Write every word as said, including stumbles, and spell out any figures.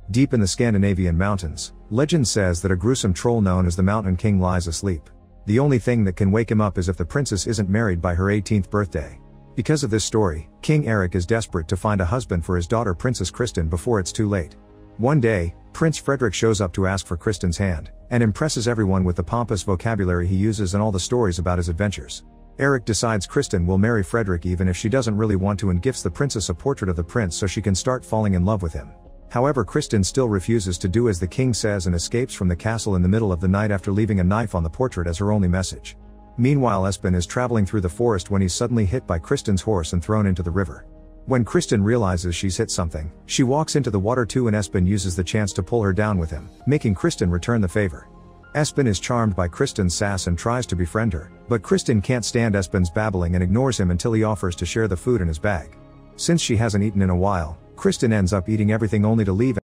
Deep in the Scandinavian mountains, legend says that a gruesome troll known as the Mountain King lies asleep. The only thing that can wake him up is if the princess isn't married by her eighteenth birthday. Because of this story, King Eric is desperate to find a husband for his daughter Princess Kristen before it's too late. One day, Prince Frederick shows up to ask for Kristen's hand, and impresses everyone with the pompous vocabulary he uses and all the stories about his adventures. Eric decides Kristen will marry Frederick even if she doesn't really want to, and gifts the princess a portrait of the prince so she can start falling in love with him. However, Kristen still refuses to do as the king says and escapes from the castle in the middle of the night after leaving a knife on the portrait as her only message. Meanwhile, Espen is traveling through the forest when he's suddenly hit by Kristen's horse and thrown into the river. When Kristen realizes she's hit something, she walks into the water too, and Espen uses the chance to pull her down with him, making Kristen return the favor. Espen is charmed by Kristen's sass and tries to befriend her, but Kristen can't stand Espen's babbling and ignores him until he offers to share the food in his bag. Since she hasn't eaten in a while, Kristen ends up eating everything only to leave